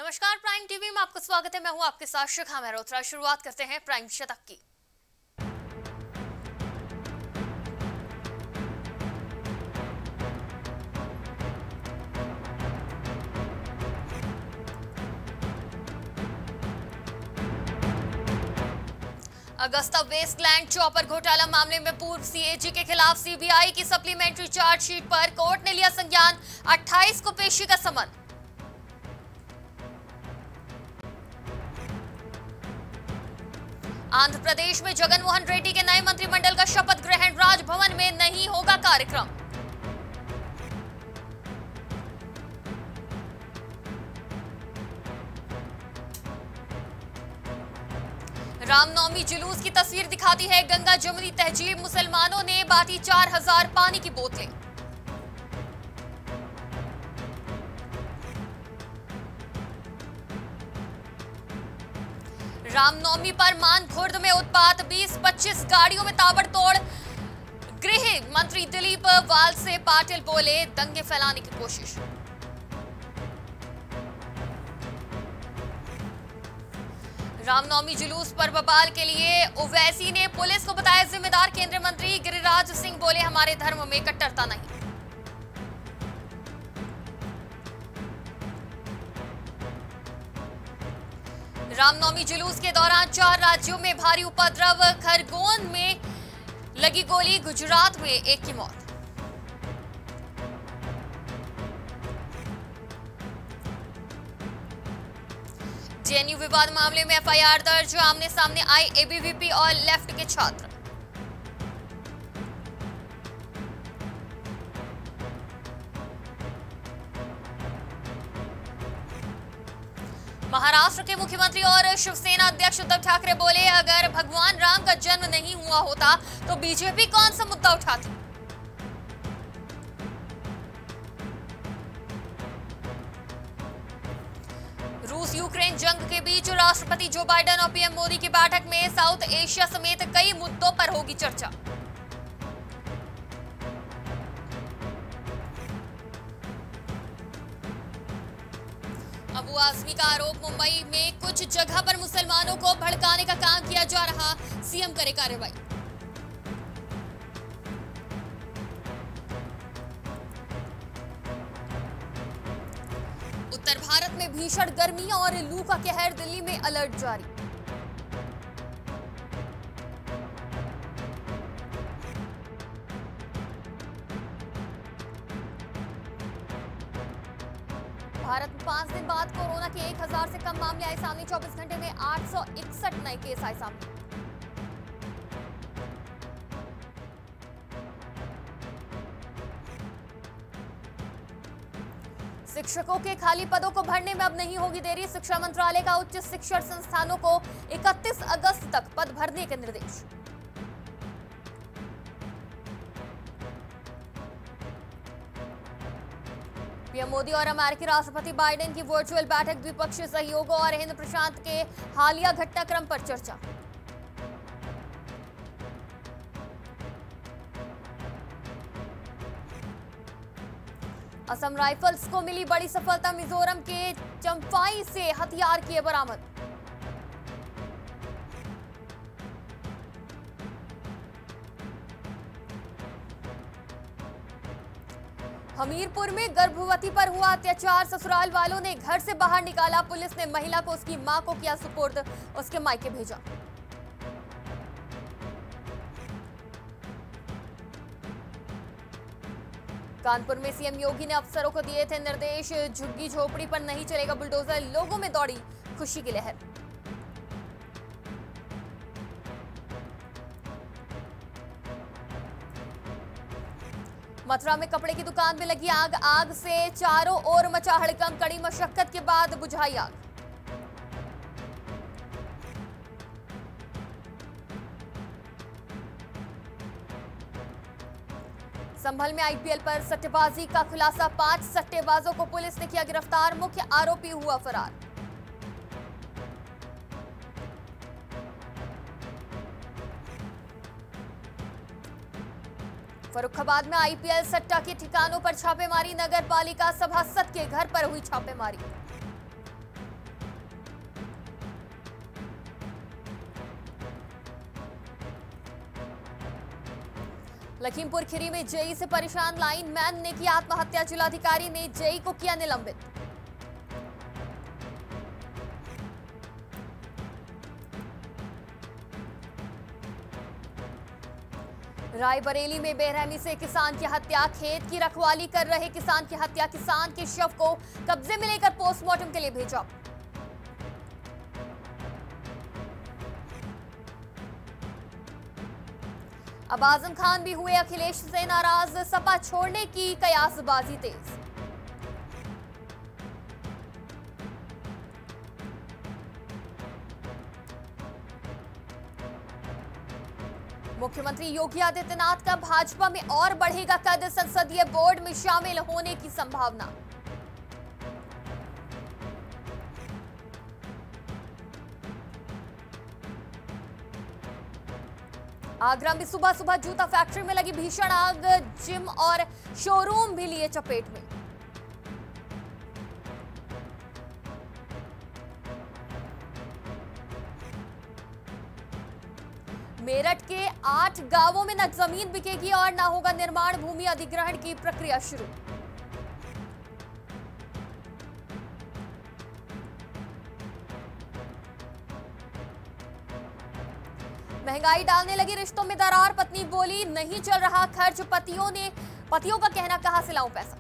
नमस्कार, prime TV में आपका स्वागत है। मैं हूं आपके साथ शिखा मेहरोत्रा। शुरुआत करते हैं प्राइम शतक की। अगस्ता वेस्टलैंड चॉपर घोटाला मामले में पूर्व सीएजी के खिलाफ सीबीआई की सप्लीमेंट्री चार्जशीट पर कोर्ट ने लिया संज्ञान। 28 को पेशी का समन। आंध्र प्रदेश में जगनमोहन रेड्डी के नए मंत्रिमंडल का शपथ ग्रहण। राजभवन में नहीं होगा कार्यक्रम। रामनवमी जुलूस की तस्वीर दिखाती है गंगा जमुनी तहजीब। मुसलमानों ने बांटी 4000 पानी की बोतलें। रामनवमी पर मानखुर्द में उत्पात। 20-25 गाड़ियों में ताबड़तोड़। गृह मंत्री दिलीप वालसे पाटिल बोले, दंगे फैलाने की कोशिश। रामनवमी जुलूस पर बवाल के लिए ओवैसी ने पुलिस को बताया जिम्मेदार। केंद्रीय मंत्री गिरिराज सिंह बोले, हमारे धर्म में कट्टरता नहीं। रामनवमी जुलूस के दौरान 4 राज्यों में भारी उपद्रव। खरगोन में लगी गोली, गुजरात में एक की मौत। जेएनयू विवाद मामले में एफआईआर दर्ज। आमने सामने आए एबीवीपी और लेफ्ट के छात्र। महाराष्ट्र के मुख्यमंत्री और शिवसेना अध्यक्ष उद्धव ठाकरे बोले, अगर भगवान राम का जन्म नहीं हुआ होता तो बीजेपी कौन सा मुद्दा उठाती। रूस यूक्रेन जंग के बीच राष्ट्रपति जो बाइडेन और पीएम मोदी की बैठक में साउथ एशिया समेत कई मुद्दों पर होगी चर्चा। अबू आजमी का आरोप, मुंबई में कुछ जगह पर मुसलमानों को भड़काने का काम किया जा रहा। सीएम करे कार्रवाई। उत्तर भारत में भीषण गर्मी और लू का कहर। दिल्ली में अलर्ट जारी। भारत में 5 दिन बाद कोरोना के 1000 से कम मामले आए सामने। 24 घंटे में 861 नए केस आए सामने। शिक्षकों के खाली पदों को भरने में अब नहीं होगी देरी। शिक्षा मंत्रालय का उच्च शिक्षण संस्थानों को 31 अगस्त तक पद भरने के निर्देश। पीएम मोदी और अमेरिकी राष्ट्रपति बाइडेन की वर्चुअल बैठक। द्विपक्षीय सहयोग और हिंद प्रशांत के हालिया घटनाक्रम पर चर्चा। असम राइफल्स को मिली बड़ी सफलता। मिजोरम के चंफाई से हथियार किए बरामद। हमीरपुर में गर्भवती पर हुआ अत्याचार। ससुराल वालों ने घर से बाहर निकाला। पुलिस ने महिला को उसकी मां को किया सुपुर्द, उसके मायके भेजा। कानपुर में सीएम योगी ने अफसरों को दिए थे निर्देश। झुग्गी झोपड़ी पर नहीं चलेगा बुलडोजर। लोगों में दौड़ी खुशी की लहर। मथुरा में कपड़े की दुकान में लगी आग। आग से चारों ओर मचा हड़कंप। कड़ी मशक्कत के बाद बुझाई आग। संभल में आईपीएल पर सट्टेबाजी का खुलासा। 5 सट्टेबाजों को पुलिस ने किया गिरफ्तार। मुख्य आरोपी हुआ फरार। फर्रुखाबाद में आईपीएल सट्टा के ठिकानों पर छापेमारी। नगर पालिका सभासद के घर पर हुई छापेमारी। लखीमपुर खीरी में जेई से परेशान लाइनमैन ने की आत्महत्या, जिलाधिकारी ने जेई को किया निलंबित। रायबरेली में बेरहमी से किसान की हत्या, खेत की रखवाली कर रहे किसान की हत्या, किसान के शव को कब्जे में लेकर पोस्टमार्टम के लिए भेजा। अब आजम खान भी हुए अखिलेश से नाराज, सपा छोड़ने की कयासबाजी तेज। मुख्यमंत्री योगी आदित्यनाथ का भाजपा में और बढ़ेगा कद, संसदीय बोर्ड में शामिल होने की संभावना। आगरा में सुबह सुबह जूता फैक्ट्री में लगी भीषण आग, जिम और शोरूम भी लिए चपेट में। मेरठ के 8 गांवों में न जमीन बिकेगी और न होगा निर्माण भूमि अधिग्रहण की प्रक्रिया शुरू। महंगाई डालने लगी रिश्तों में दरार, पत्नी बोली नहीं चल रहा खर्च, पतियों का कहना कहां से लाऊं पैसा।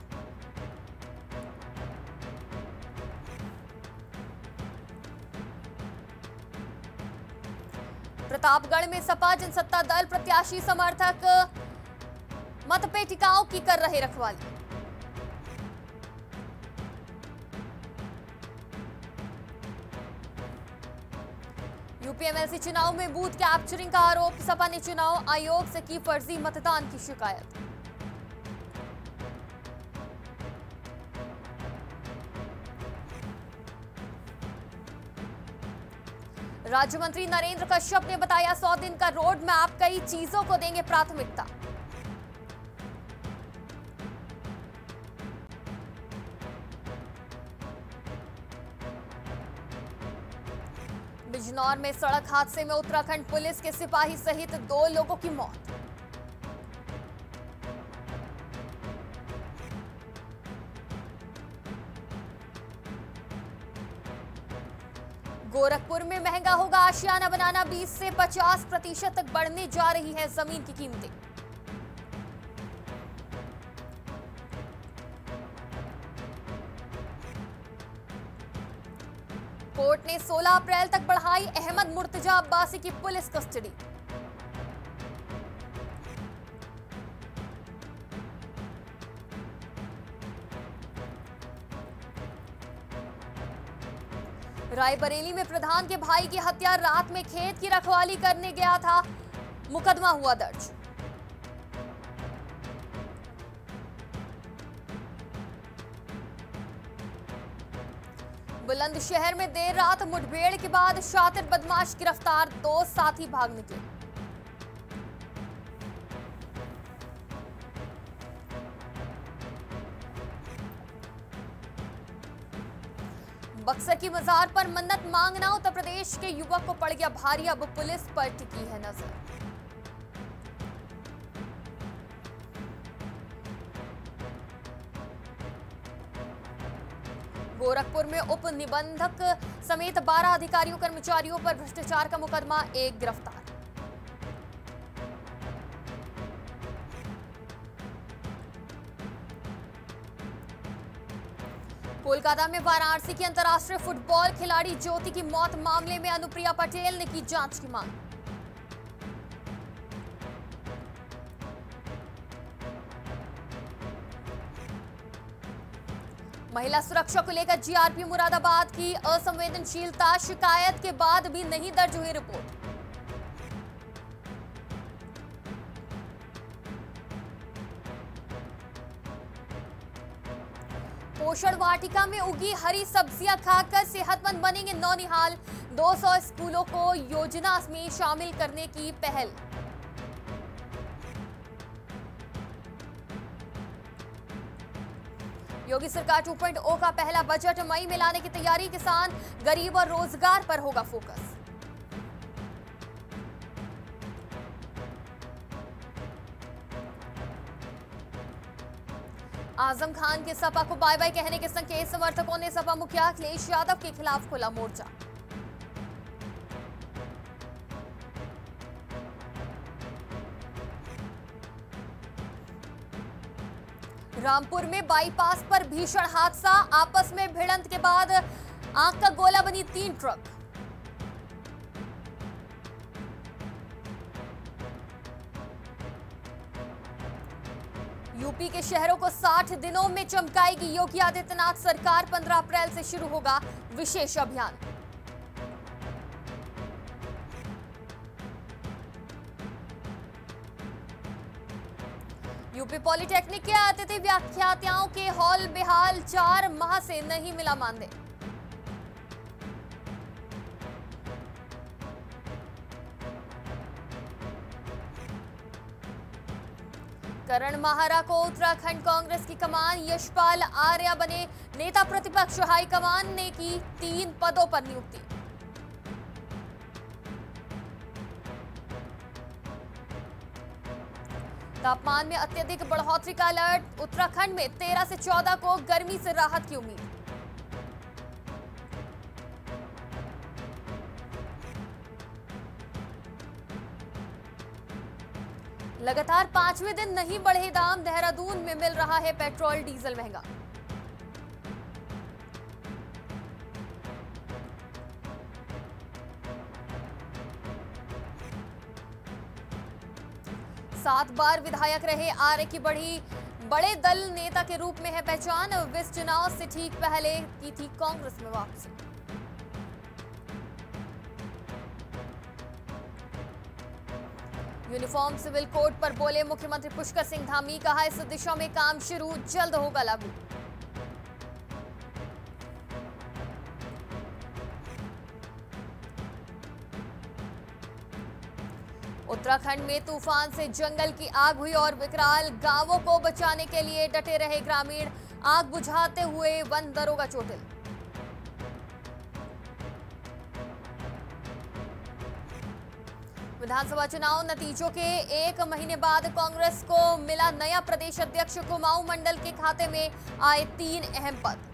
प्रतापगढ़ में सपा जनसत्ता दल प्रत्याशी समर्थक मतपेटिकाओं की कर रहे रखवाली। यूपीएमएलसी चुनाव में बूथ कैप्चरिंग का आरोप, सपा ने चुनाव आयोग से की फर्जी मतदान की शिकायत। राज्य मंत्री नरेंद्र कश्यप ने बताया 100 दिन का रोड मैप, कई चीजों को देंगे प्राथमिकता। बिजनौर में सड़क हादसे में उत्तराखंड पुलिस के सिपाही सहित 2 लोगों की मौत। गोरखपुर में महंगा होगा आशियाना बनाना, 20 से 50% तक बढ़ने जा रही है जमीन की कीमतें। कोर्ट ने 16 अप्रैल तक बढ़ाई अहमद मुर्तजा अब्बासी की पुलिस कस्टडी। रायबरेली में प्रधान के भाई की हत्या, रात में खेत की रखवाली करने गया था, मुकदमा हुआ दर्ज। बुलंदशहर में देर रात मुठभेड़ के बाद शातिर बदमाश गिरफ्तार, 2 साथी भाग निकले। बक्सर की मजार पर मन्नत मांगना, उत्तर प्रदेश के युवक को पड़ गया भारी, अब पुलिस पर टिकी है नजर। गोरखपुर में उप निबंधक समेत 12 अधिकारियों कर्मचारियों पर भ्रष्टाचार का मुकदमा, 1 गिरफ्तार। कोलकाता में वाराणसी की अंतर्राष्ट्रीय फुटबॉल खिलाड़ी ज्योति की मौत मामले में अनुप्रिया पटेल ने की जांच की मांग। महिला सुरक्षा को लेकर जीआरपी मुरादाबाद की असंवेदनशीलता, शिकायत के बाद भी नहीं दर्ज हुई रिपोर्ट। पोषण वाटिका में उगी हरी सब्जियां खाकर सेहतमंद बनेंगे नौनिहाल, 200 स्कूलों को योजना में शामिल करने की पहल। योगी सरकार 2.0 का पहला बजट मई में लाने की तैयारी, किसान गरीब और रोजगार पर होगा फोकस। आजम खान के सपा को बाय बाय कहने के संकेत, समर्थकों ने सपा मुखिया अखिलेश यादव के खिलाफ खोला मोर्चा। रामपुर में बाईपास पर भीषण हादसा, आपस में भिड़ंत के बाद आग का गोला बनी 3 ट्रक। यूपी के शहरों को 60 दिनों में चमकाएगी योगी आदित्यनाथ सरकार, 15 अप्रैल से शुरू होगा विशेष अभियान। यूपी पॉलिटेक्निक के अतिथि व्याख्याताओं के हॉल बेहाल, 4 माह से नहीं मिला मानदेय। करण माहरा को उत्तराखंड कांग्रेस की कमान, यशपाल आर्या बने नेता प्रतिपक्ष, हाईकमान ने की 3 पदों पर नियुक्ति। तापमान में अत्यधिक बढ़ोतरी का अलर्ट, उत्तराखंड में 13 से 14 को गर्मी से राहत की उम्मीद। लगातार 5वें दिन नहीं बढ़े दाम, देहरादून में मिल रहा है पेट्रोल डीजल महंगा। सात बार विधायक रहे आर्य की बड़े दल नेता के रूप में है पहचान, विस चुनाव से ठीक पहले की थी कांग्रेस में वापसी। यूनिफॉर्म सिविल कोड पर बोले मुख्यमंत्री पुष्कर सिंह धामी, कहा इस दिशा में काम शुरू, जल्द होगा लागू। उत्तराखंड में तूफान से जंगल की आग हुई और विकराल, गांवों को बचाने के लिए डटे रहे ग्रामीण, आग बुझाते हुए वन दरोगा चोटिल। विधानसभा चुनाव नतीजों के 1 महीने बाद कांग्रेस को मिला नया प्रदेश अध्यक्ष, कुमाऊं मंडल के खाते में आए 3 अहम पद।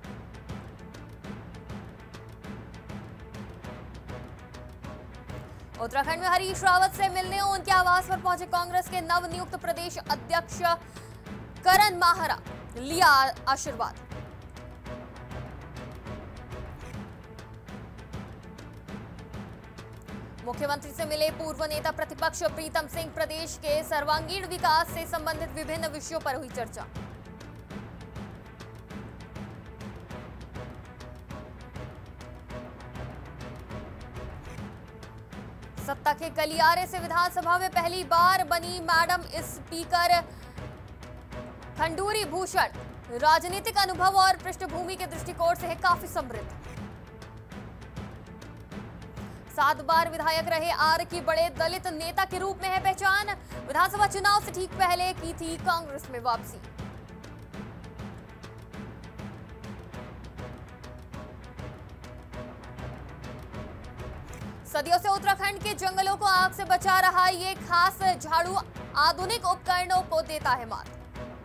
उत्तराखंड में हरीश रावत से मिलने उनके आवास पर पहुंचे कांग्रेस के नवनियुक्त प्रदेश अध्यक्ष करण माहरा, लिया आशीर्वाद। मुख्यमंत्री से मिले पूर्व नेता प्रतिपक्ष प्रीतम सिंह, प्रदेश के सर्वांगीण विकास से संबंधित विभिन्न विषयों पर हुई चर्चा। सत्ता के गलियारे से विधानसभा में पहली बार बनी मैडम स्पीकर खंडूरी भूषण, राजनीतिक अनुभव और पृष्ठभूमि के दृष्टिकोण से है काफी समृद्ध। 7 बार विधायक रहे आर्य की बड़े दलित नेता के रूप में है पहचान, विधानसभा चुनाव से ठीक पहले की थी कांग्रेस में वापसी। सदियों से उत्तराखंड के जंगलों को आग से बचा रहा ये खास झाड़ू आधुनिक उपकरणों को देता है मात।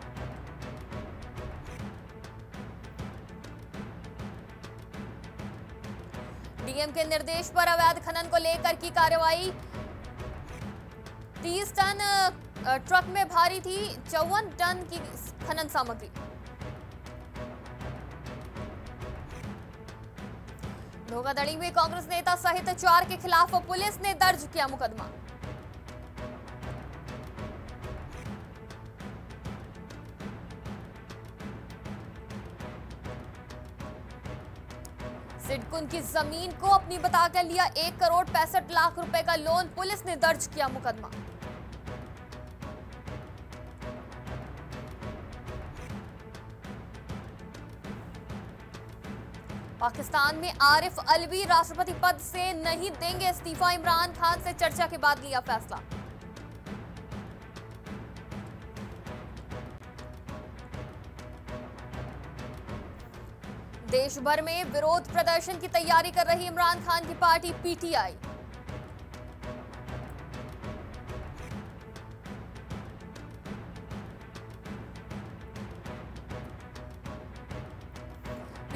डीएम के निर्देश पर अवैध खनन को लेकर की कार्रवाई, 30 टन ट्रक में भारी थी 54 टन की खनन सामग्री। धोखाधड़ी में कांग्रेस नेता सहित 4 के खिलाफ पुलिस ने दर्ज किया मुकदमा। सिडकुन की जमीन को अपनी बताकर लिया 1 करोड़ 65 लाख रुपए का लोन, पुलिस ने दर्ज किया मुकदमा। पाकिस्तान में आरिफ अलवी राष्ट्रपति पद से नहीं देंगे इस्तीफा, इमरान खान से चर्चा के बाद लिया फैसला। देश भर में विरोध प्रदर्शन की तैयारी कर रही इमरान खान की पार्टी पीटीआई।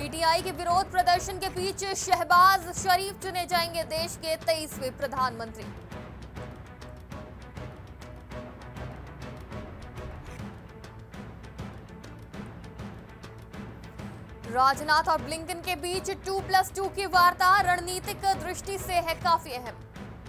पीटीआई के विरोध प्रदर्शन के बीच शहबाज शरीफ चुने जाएंगे देश के 23वें प्रधानमंत्री। राजनाथ और ब्लिंकन के बीच 2+2 की वार्ता रणनीतिक दृष्टि से है काफी अहम।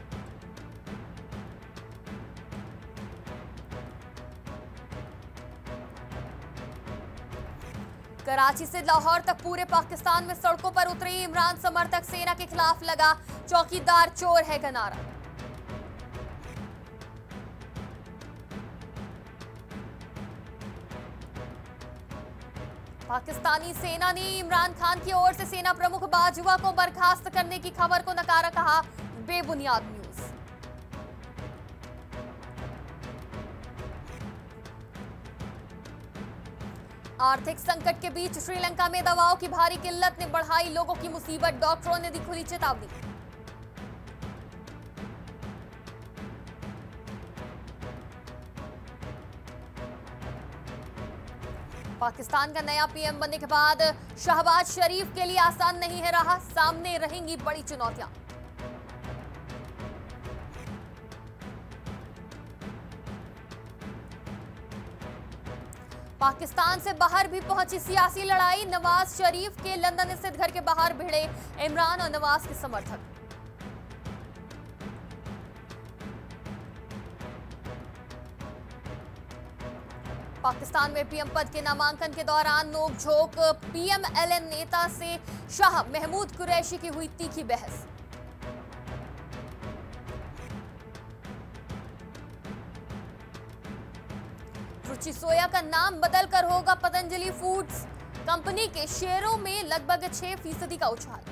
कराची से लाहौर तक पूरे पाकिस्तान में सड़कों पर उतरे इमरान समर्थक, सेना के खिलाफ लगा चौकीदार चोर है का नारा। पाकिस्तानी सेना ने इमरान खान की ओर से सेना प्रमुख बाजवा को बर्खास्त करने की खबर को नकारा, कहा बेबुनियाद न्यूज। आर्थिक संकट के बीच श्रीलंका में दवाओं की भारी किल्लत ने बढ़ाई लोगों की मुसीबत, डॉक्टरों ने दी खुली चेतावनी। पाकिस्तान का नया पीएम बनने के बाद शहबाज शरीफ के लिए आसान नहीं है रहा, सामने रहेंगी बड़ी चुनौतियां। पाकिस्तान से बाहर भी पहुंची सियासी लड़ाई, नवाज शरीफ के लंदन स्थित घर के बाहर भिड़े इमरान और नवाज के समर्थक। पाकिस्तान में पीएम पद के नामांकन के दौरान नोकझोंक, पीएमएलएन नेता से शाह महमूद कुरैशी की हुई तीखी बहस। रुचि सोया का नाम बदलकर होगा पतंजलि फूड्स, कंपनी के शेयरों में लगभग 6% का उछाल।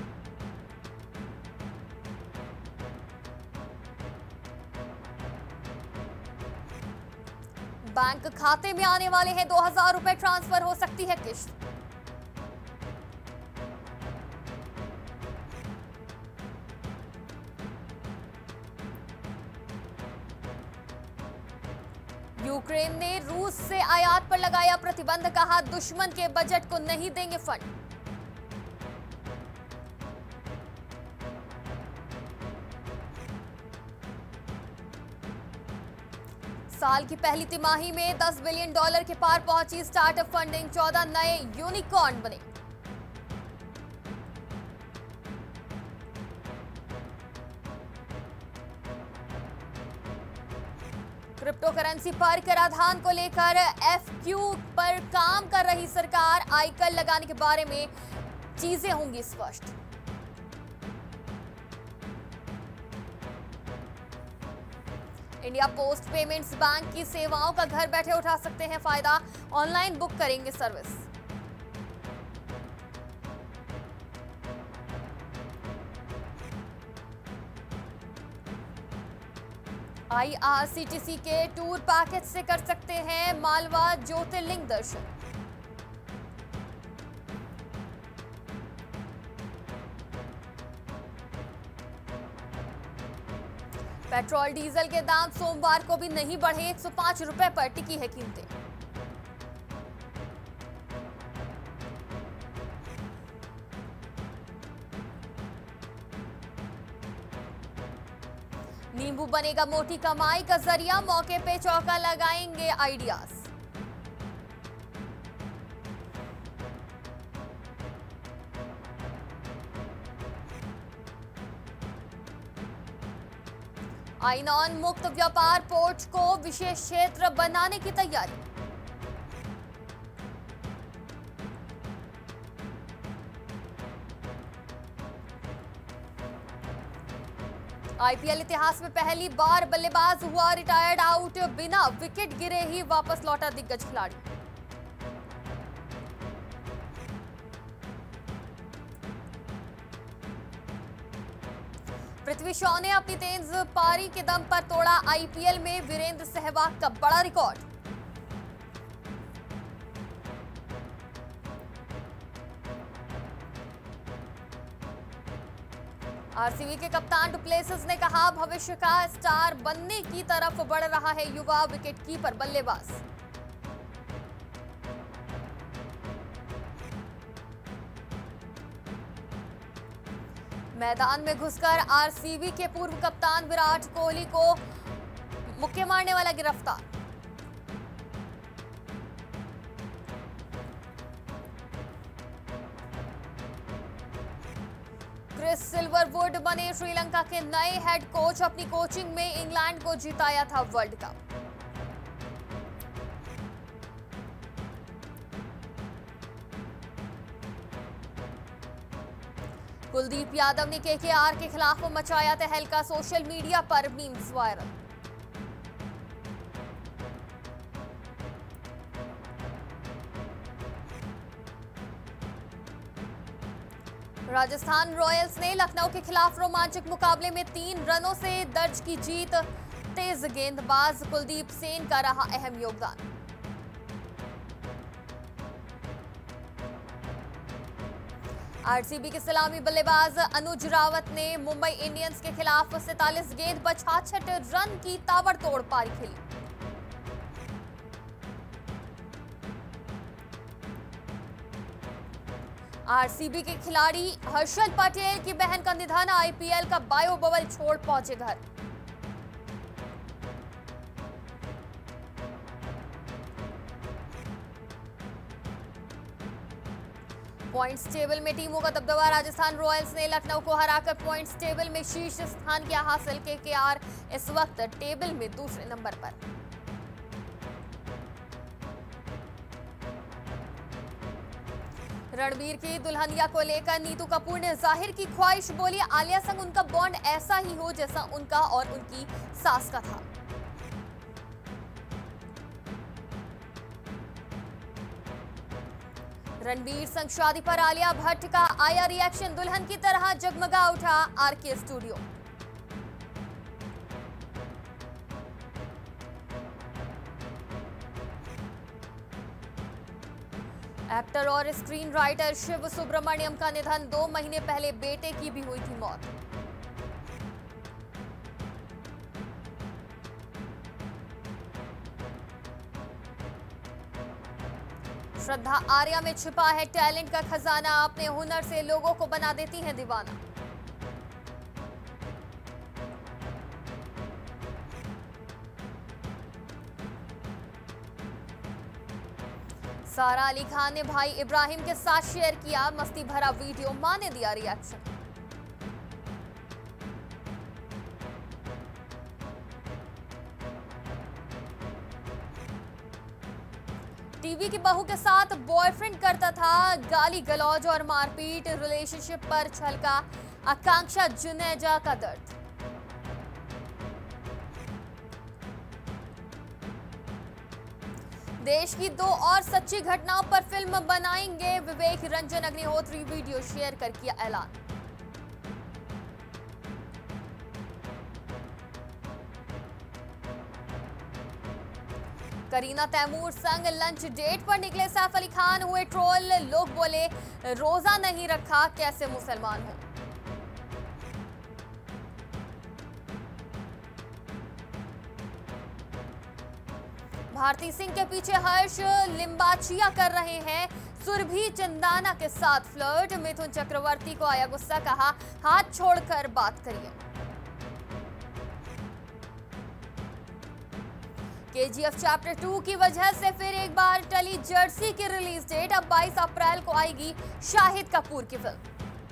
बैंक खाते में आने वाले हैं 2000 रुपए, ट्रांसफर हो सकती है किस्त। यूक्रेन ने रूस से आयात पर लगाया प्रतिबंध, कहा दुश्मन के बजट को नहीं देंगे फंड। साल की पहली तिमाही में $10 बिलियन के पार पहुंची स्टार्टअप फंडिंग, 14 नए यूनिकॉर्न बने। क्रिप्टो करेंसी पर कराधान को लेकर एफक्यू पर काम कर रही सरकार, आयकर लगाने के बारे में चीजें होंगी स्पष्ट। इंडिया पोस्ट पेमेंट्स बैंक की सेवाओं का घर बैठे उठा सकते हैं फायदा, ऑनलाइन बुक करेंगे सर्विस। IRCTC के टूर पैकेज से कर सकते हैं मालवा ज्योतिर्लिंग दर्शन। पेट्रोल डीजल के दाम सोमवार को भी नहीं बढ़े, 105 रुपए पर टिकी है कीमतें। नींबू बनेगा मोटी कमाई का जरिया, मौके पे चौका लगाएंगे आइडियाज। आईनॉन मुक्त व्यापार पोर्ट को विशेष क्षेत्र बनाने की तैयारी। आईपीएल इतिहास में पहली बार बल्लेबाज हुआ रिटायर्ड आउट, बिना विकेट गिरे ही वापस लौटा दिग्गज खिलाड़ी। पृथ्वी शॉ ने अपनी तेज पारी के दम पर तोड़ा आईपीएल में वीरेंद्र सहवाग का बड़ा रिकॉर्ड। आरसीबी के कप्तान डुप्लेसिस ने कहा भविष्य का स्टार बनने की तरफ बढ़ रहा है युवा विकेटकीपर बल्लेबाज। मैदान में घुसकर आरसीबी के पूर्व कप्तान विराट कोहली को मुक्के मारने वाला गिरफ्तार। क्रिस सिल्वरवुड बने श्रीलंका के नए हेड कोच। अपनी कोचिंग में इंग्लैंड को जिताया था वर्ल्ड कप। कुलदीप यादव ने केकेआर के खिलाफ मचाया तहलका। सोशल मीडिया पर मीम्स वायरल। राजस्थान रॉयल्स ने लखनऊ के खिलाफ रोमांचक मुकाबले में 3 रनों से दर्ज की जीत। तेज गेंदबाज कुलदीप सेन का रहा अहम योगदान। आरसीबी के सलामी बल्लेबाज अनुज रावत ने मुंबई इंडियंस के खिलाफ 47 गेंद पर 66 रन की ताबड़तोड़ पारी खेली। आरसीबी के खिलाड़ी हर्षल पटेल की बहन का निधन। आईपीएल का बायो बबल छोड़ पहुंचे घर। पॉइंट्स टेबल में टीमों का दबदबा। राजस्थान रॉयल्स ने लखनऊ को हराकर पॉइंट्स टेबल में शीर्ष स्थान किया हासिल। केकेआर इस वक्त टेबल में दूसरे नंबर पर। रणबीर की दुल्हनिया को लेकर नीतू कपूर ने जाहिर की ख्वाहिश। बोली, आलिया संग उनका बॉन्ड ऐसा ही हो जैसा उनका और उनकी सास का था। रणबीर संग शादी पर आलिया भट्ट का आया रिएक्शन। दुल्हन की तरह जगमगा उठा आरके स्टूडियो। एक्टर और स्क्रीन राइटर शिव सुब्रमण्यम का निधन। 2 महीने पहले बेटे की भी हुई थी मौत। श्रद्धा आर्या में छिपा है टैलेंट का खजाना। अपने हुनर से लोगों को बना देती है दीवाना। सारा अली खान ने भाई इब्राहिम के साथ शेयर किया मस्ती भरा वीडियो। मां ने दिया रिएक्शन। टीवी की बहू के साथ बॉयफ्रेंड करता था गाली गलौज और मारपीट। रिलेशनशिप पर छलका आकांक्षा जुनेजा का दर्द। देश की 2 और सच्ची घटनाओं पर फिल्म बनाएंगे विवेक रंजन अग्निहोत्री। वीडियो शेयर कर किया ऐलान। करीना तैमूर संग लंच डेट पर निकले सैफ अली खान। हुए ट्रोल। लोग बोले, रोजा नहीं रखा कैसे मुसलमान हो। भारती सिंह के पीछे हर्ष लिम्बाचिया कर रहे हैं। सुरभि चंदाना के साथ फ्लर्ट। मिथुन चक्रवर्ती को आया गुस्सा। कहा, हाथ छोड़कर बात करिए। केजीएफ चैप्टर 2 की वजह से फिर एक बार टली जर्सी की रिलीज डेट। अब 22 अप्रैल को आएगी शाहिद कपूर की फिल्म।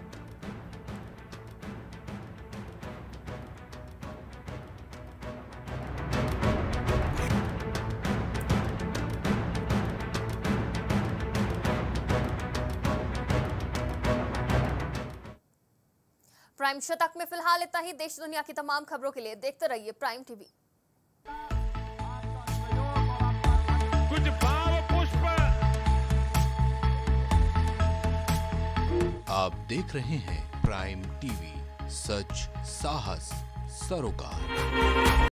प्राइम शतक में फिलहाल इतना ही। देश दुनिया की तमाम खबरों के लिए देखते रहिए प्राइम टीवी। कुछ भाव पुष्प। आप देख रहे हैं प्राइम टीवी, सच साहस सरोकार।